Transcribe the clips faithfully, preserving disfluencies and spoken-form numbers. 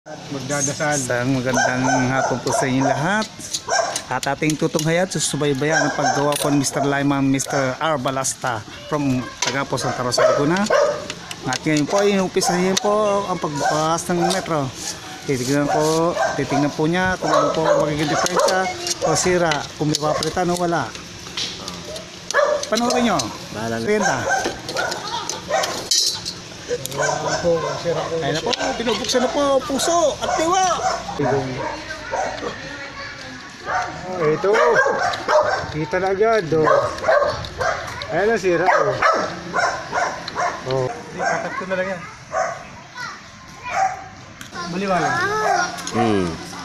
Magdadasal. Isang magandang hapon po sa inyo lahat. At ating tutunghayan, susubaybayan ang paggawa po ni Mister Lyman, Mister R. Balasta from Tagapo, Santa Rosa, Laguna. At ngayon po, inuupisahin po ang pagbukas ng metro. Titignan po, titignan po niya kung ano po magiging diferensya o sira, kung may papalitan o wala. Panoorin nyo. Renta. Ayun na po, pinubuksan na po puso at tiwa. Oh, ito. Kita na agad. Oh. Ayan na sira. Oh. Oh. Kakat ko na lang yan. Maliwala. Hmm.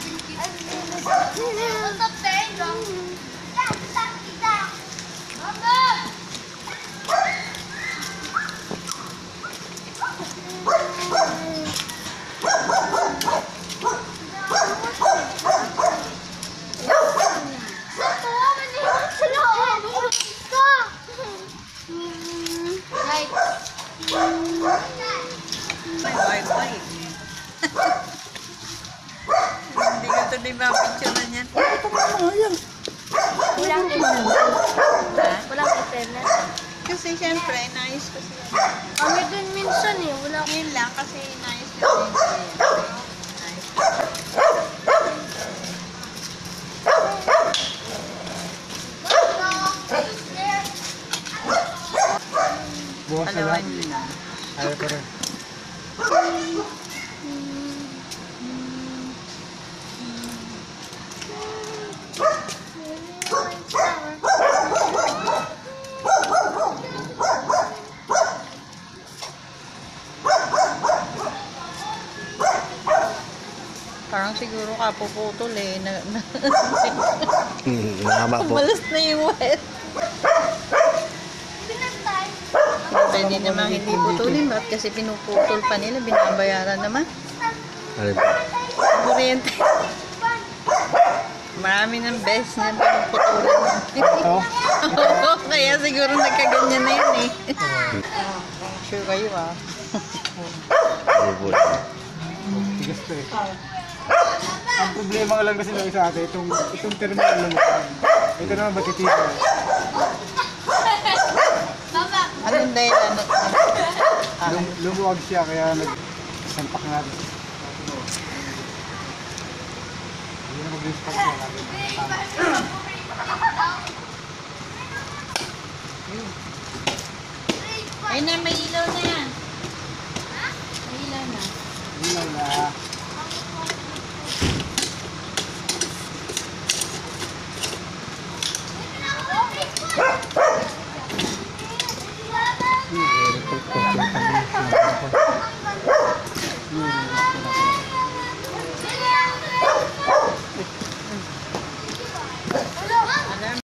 Hindi ka ito din ba picture na niyan? Walang internet. Walang internet. Kasi syempre, nais ko sila. Kami dun minsan eh. Wala. Yun lang kasi nais ko sila. Bukas na Alawan lang. nyo na. Ayaw ko rin. Parang siguro kapuputol eh. Na, na, Hmm, mahaba po. malas na yung wet. Pwede naman hindi putulin. Ba't kasi pinuputol pa nila? Binabayaran naman. Ano po? Kuryente. Marami ng best na pinuputulin. Ito. Oo, kaya siguro nagkaganyan na yun eh. Sure kayo ah. Ano po? Tigas to eh. Ang problema nga lang kasi ng isa ate, itong, itong terminal na mukha. Ito naman batitito. Anong dahilan? Lum, lumuwag siya kaya nagsampak natin. Hindi na mag-install siya natin. Ay na may